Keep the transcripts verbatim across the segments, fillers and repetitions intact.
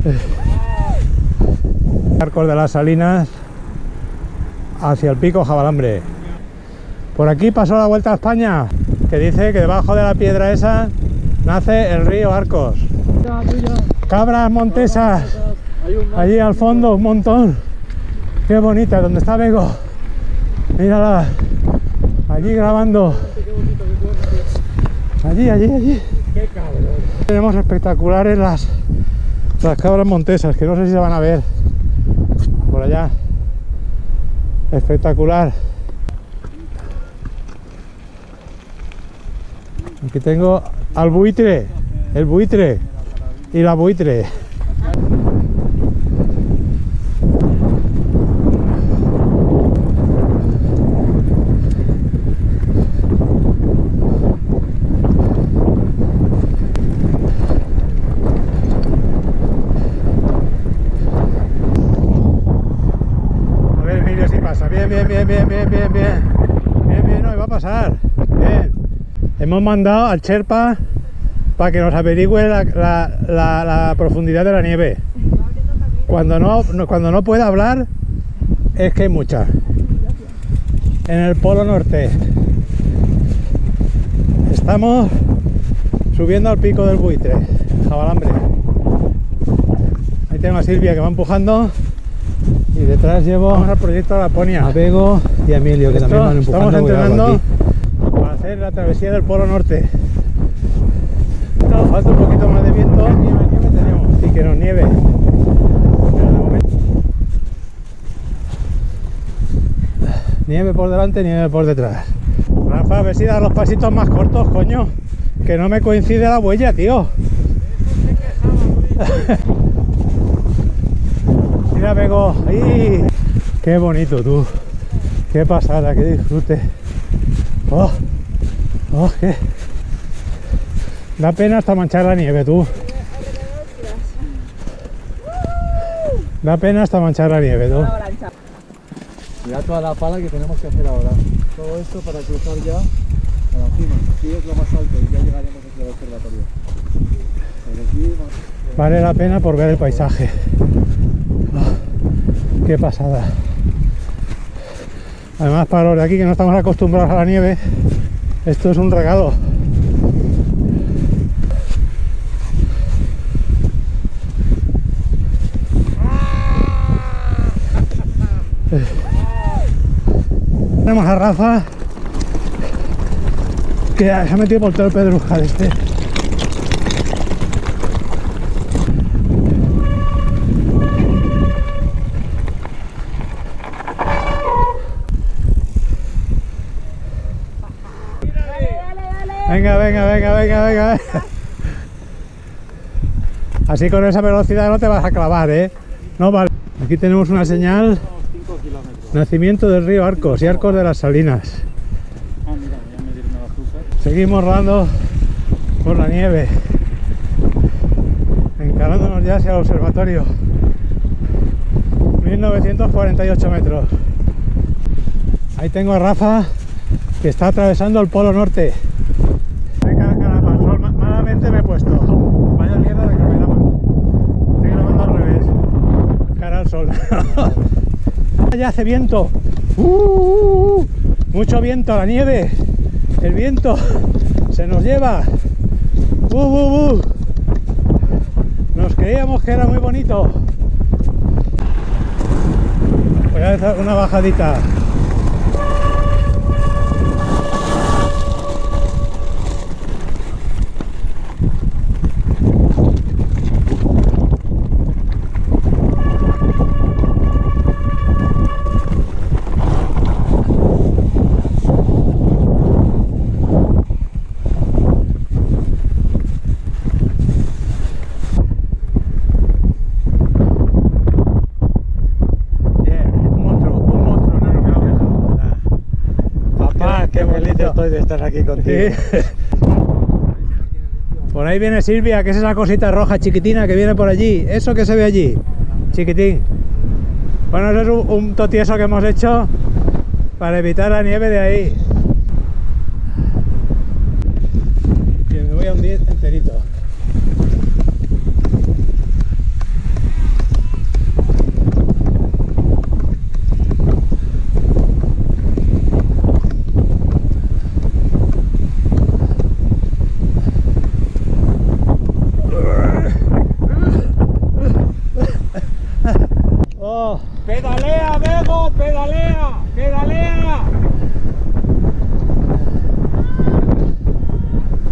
Arcos de las Salinas hacia el pico Jabalambre. Por aquí pasó la Vuelta a España, que dice que debajo de la piedra esa nace el río Arcos. Cabras montesas, allí al fondo un montón. Qué bonita, donde está Bego. Mírala, allí grabando. Allí, allí, allí. Qué cabrón. Tenemos espectaculares las, las cabras montesas, que no sé si se van a ver. Por allá. Espectacular. Aquí tengo al buitre, el buitre y la buitre. A ver, Emilio, si pasa. Bien, bien, bien, bien, bien, bien, bien. Bien, bien, no, va a pasar. Bien. Hemos mandado al Sherpa para que nos averigüe la, la, la, la profundidad de la nieve. Cuando no, no, cuando no puede hablar es que hay mucha. En el Polo Norte. Estamos subiendo al pico del Buitre, Jabalambre. Ahí tengo a Silvia que va empujando y detrás llevo al proyecto de Laponia. A Bego y a Emilio, que Esto, también van empujando. estamos entrenando para hacer la travesía del Polo Norte. Nos falta un poquito más de viento y que nos nieve. Pero de momento... Nieve por delante, nieve por detrás. Rafa, a ver si das los pasitos más cortos, coño. Que no me coincide la huella, tío. Mira, Bego. ¡Ay! Qué bonito, tú. Qué pasada, qué disfrute. Oh, oh, qué. Da pena hasta manchar la nieve, tú. Da pena hasta manchar la nieve, tú. Mira toda la pala que tenemos que hacer ahora. Todo esto para cruzar ya a la cima. Aquí es lo más alto y ya llegaremos hacia el observatorio. Aquí, vale la pena por ver el paisaje. Oh, qué pasada. Además, para los de aquí que no estamos acostumbrados a la nieve, esto es un regalo. Tenemos a Rafa, que se ha metido por todo el pedruscal este. Venga, venga, venga, venga, venga. Así con esa velocidad no te vas a clavar, ¿eh? No vale. Aquí tenemos una señal. Nacimiento del río Arcos y Arcos de las Salinas. Seguimos rodando por la nieve, encarándonos ya hacia el observatorio. mil novecientos cuarenta y ocho metros. Ahí tengo a Rafa, que está atravesando el Polo Norte. Venga, caramba, sol, malamente me he puesto. Vaya mierda de cameraman. Estoy grabando al revés. Cara al sol. Ya hace viento. Uh, uh, uh, mucho viento, la nieve. El viento se nos lleva. Uh, uh, uh. Nos creíamos que era muy bonito. Voy a hacer una bajadita. Estoy de estar aquí contigo. Sí. Por ahí viene Silvia, que es esa cosita roja chiquitina que viene por allí. Eso que se ve allí, chiquitín. Bueno, eso es un, un totieso que hemos hecho para evitar la nieve de ahí. Y me voy a hundir enterito.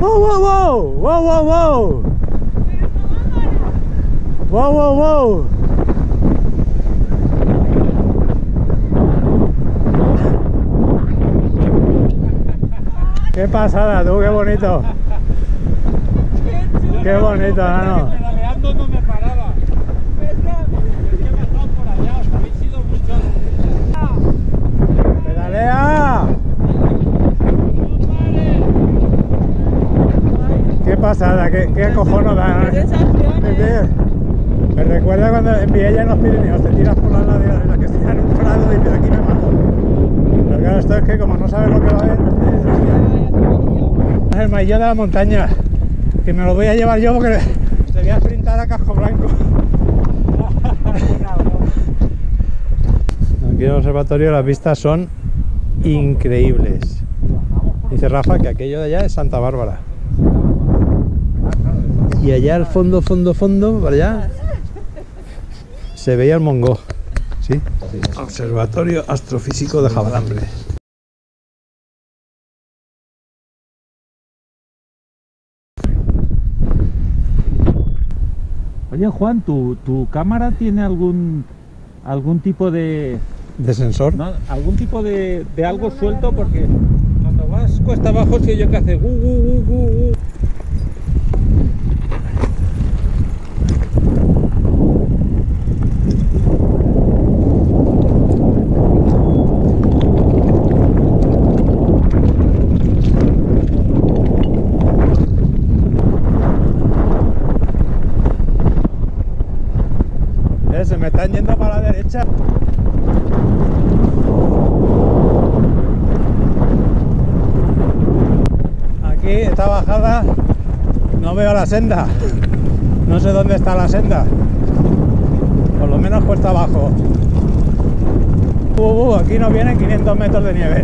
¡Wow, wow, wow! ¡Wow, wow, wow! ¡Wow, wow, wow! ¡Qué pasada, tú! ¡Qué bonito! ¡Qué bonito, Nano! Pedaleando no me paraba. Es que me he pasado por allá, os habéis ido mucho a la derecha. ¡Pedalea! ¡Qué pasada! ¡Qué, qué acojono da! ¡Qué sensaciones! Me recuerda cuando en Viella en los Pirineos te tiras por las laderas que estás en un prado y dices aquí me mato. Pero claro, esto es que como no sabes lo que va a haber, es el maillot de la montaña, que me lo voy a llevar yo porque te voy a sprintar a casco blanco. Aquí en el observatorio las vistas son increíbles. Dice Rafa que aquello de allá es Santa Bárbara. Y allá al fondo, fondo, fondo, para allá, se veía el Mongó. ¿Sí? Sí. Observatorio Astrofísico de Jabalambre. Oye, Juan, ¿tu, tu cámara tiene algún algún tipo de... ¿De sensor? ¿no? ¿Algún tipo de, de algo suelto? Porque cuando vas cuesta abajo, si yo que hace gu, gu, gu, gu, gu. Se me están yendo para la derecha. Aquí, esta bajada, no veo la senda. No sé dónde está la senda. Por lo menos cuesta abajo. Uh, uh, aquí nos vienen quinientos metros de nieve.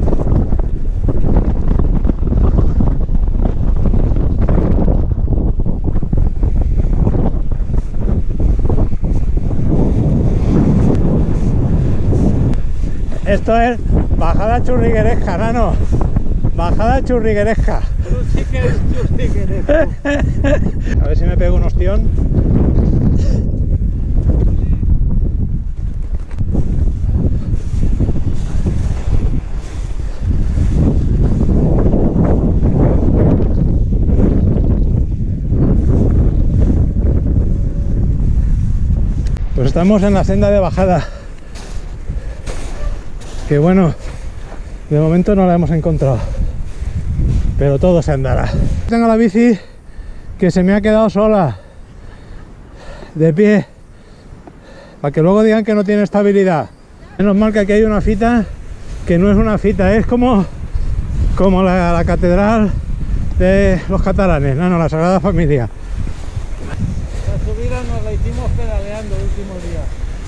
Esto es bajada churrigueresca, Nano. Bajada churrigueresca. Tú sí que eres churrigueresco. A ver si me pego un ostión. Pues estamos en la senda de bajada. Que bueno, de momento no la hemos encontrado, pero todo se andará. Tengo la bici que se me ha quedado sola, de pie, para que luego digan que no tiene estabilidad. Menos mal que aquí hay una fita que no es una fita, es como, como la, la catedral de los catalanes, no, no, la Sagrada Familia. La subida nos la hicimos pedaleando el último día.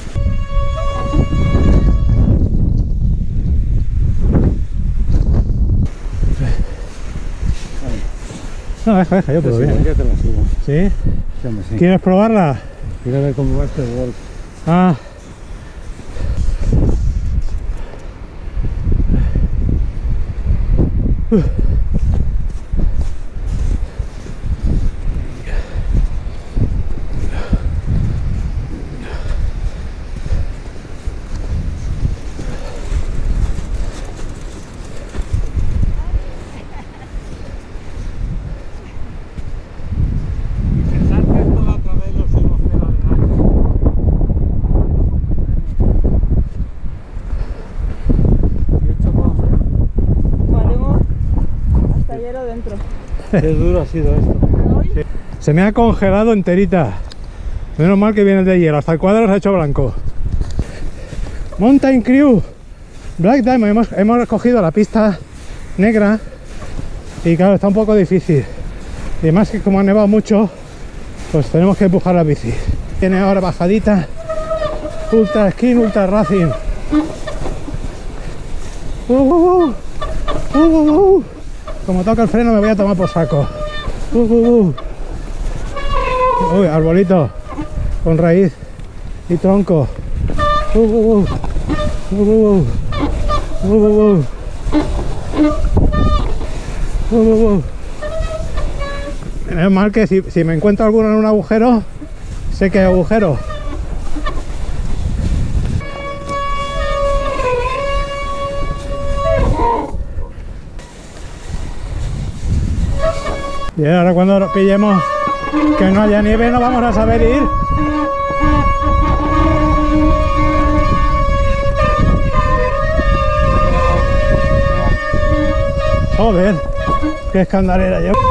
No, deja, deja, yo puedo Sí, bien. ya te la subo. ¿Sí? Sí, hombre, sí. ¿Quieres probarla? Quiero ver cómo va este golf. Ah. Uh. Pensar que esto la otra vez lo hicimos pedaleando. ¿Y esto cómo se? Valemos hasta hielo dentro. Qué duro ha sido esto. Sí. Se me ha congelado enterita. Menos mal que viene de hielo, hasta el cuadro se ha hecho blanco. Mountain Crew Black Diamond, hemos, hemos escogido la pista negra y claro, está un poco difícil. Y además que como ha nevado mucho, pues tenemos que empujar la bici. Tiene ahora bajadita, ultra skin, ultra racing. Uh, uh, uh, uh, uh, uh. Como toca el freno me voy a tomar por saco. Uh, uh, uh. Uy, arbolito con raíz y tronco. Uh, uh, uh. Uh, uh, uh. Uh, uh, uh. Uh, uh, uh. Es mal que si, si me encuentro alguno en un agujero, sé que hay agujero. Y ahora cuando nos pillemos que no haya nieve no vamos a saber ir. Joder, qué escandalera llevo.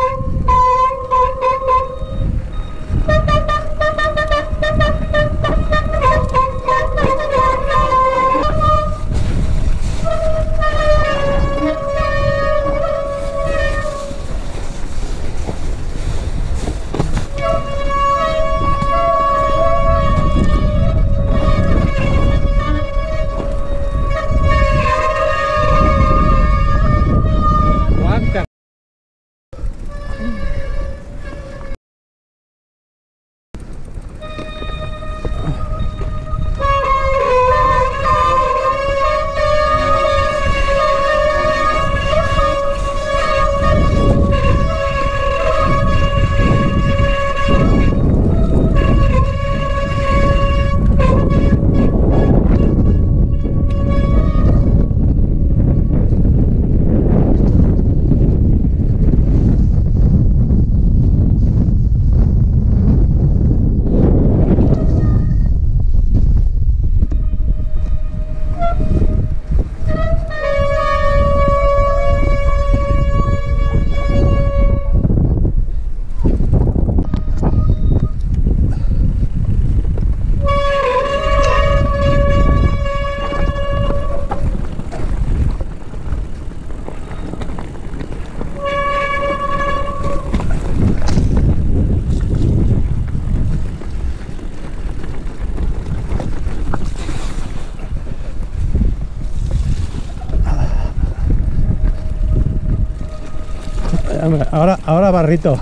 Ahora, ahora barrito.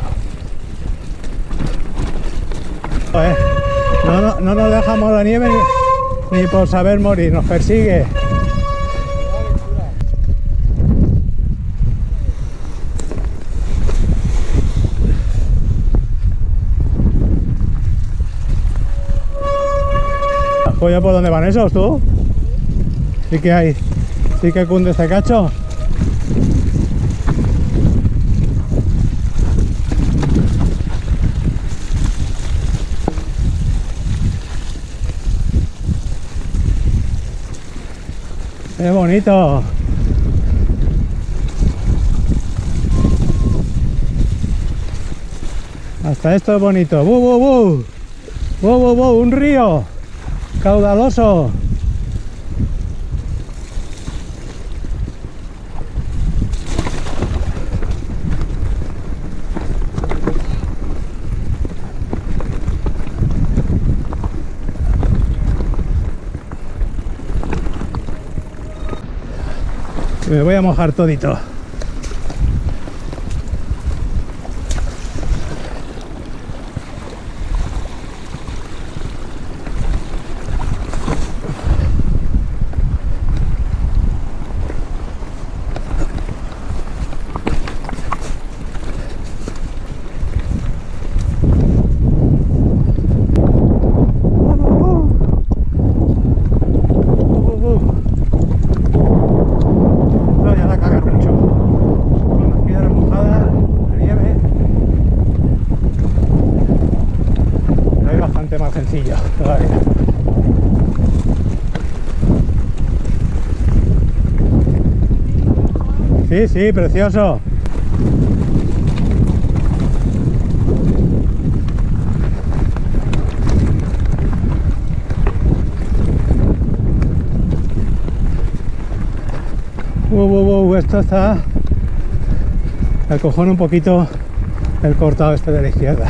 Joder, no, no, no nos dejamos la nieve ni, ni por saber morir, nos persigue. Oye, ¿por dónde van esos tú? Sí que hay, sí que cunde este cacho. ¡Qué bonito! Hasta esto es bonito. ¡Bu, bu, bu! ¡Bu, bu, bu! ¡Un río caudaloso! Me voy a mojar todito. Más sencillo todavía. Sí, sí, precioso. Uh, uh, uh, esto está el cojón un poquito el cortado este de la izquierda.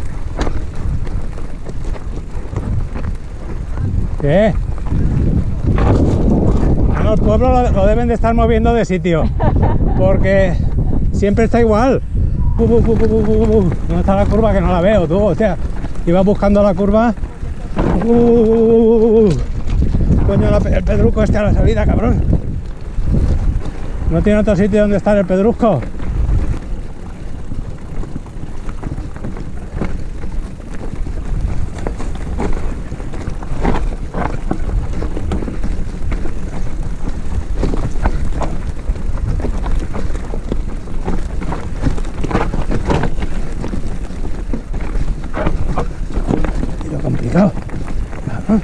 ¿Qué? No, el pueblo lo, lo deben de estar moviendo de sitio, porque siempre está igual. Uh, uh, uh, uh, uh, uh. ¿Dónde está la curva? Que no la veo, tú, hostia. Iba buscando la curva. Uh, uh, uh, uh. Coño, la, el pedrusco este a la salida, cabrón. ¿No tiene otro sitio donde estar el pedrusco? Complicado. Cabrón.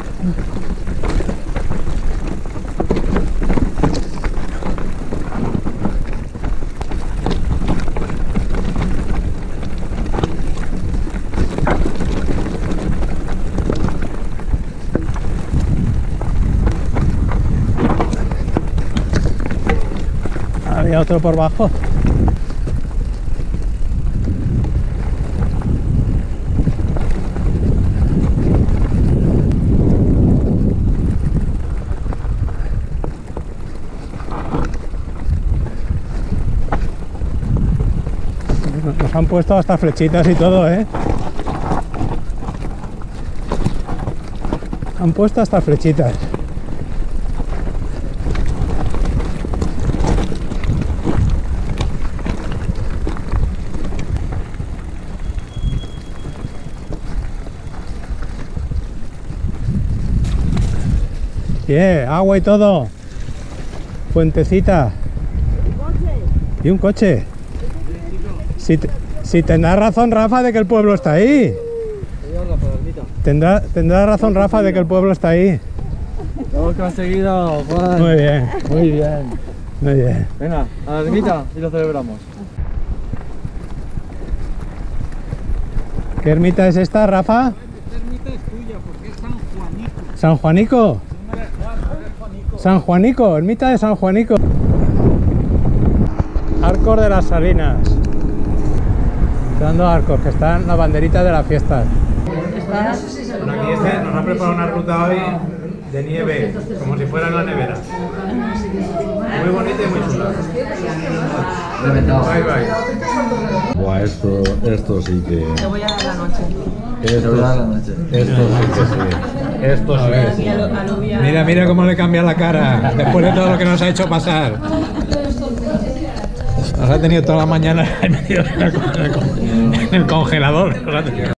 Había otro por abajo. Nos han puesto hasta flechitas y todo, ¿eh? Han puesto hasta flechitas. Yeah, agua y todo. Fuentecita. Y un coche. Si, te, si tendrá razón Rafa de que el pueblo está ahí. Tendrá, tendrá razón Rafa de que el pueblo está ahí. Lo hemos conseguido, Juan. Muy bien. Muy bien. Muy bien. Venga, a la ermita y lo celebramos. ¿Qué ermita es esta, Rafa? Esta ermita es tuya porque es San Juanico. ¿San Juanico? San Juanico, ermita de San Juanico. Arcos de las Salinas. Están dos arcos, que están las banderitas de las fiestas. Bueno, aquí este nos ha preparado una ruta hoy de nieve, como si fuera en la nevera. Muy bonita y muy chula. Bye bye. Buah, esto, esto sí que... Te voy a dar la noche. Esto, Te voy a dar la noche. esto sí que sí. Esto sí que sí. Alubia. Mira, mira cómo le cambia la cara, después de todo lo que nos ha hecho pasar. Nos ha tenido toda la mañana metido en el, en el congelador.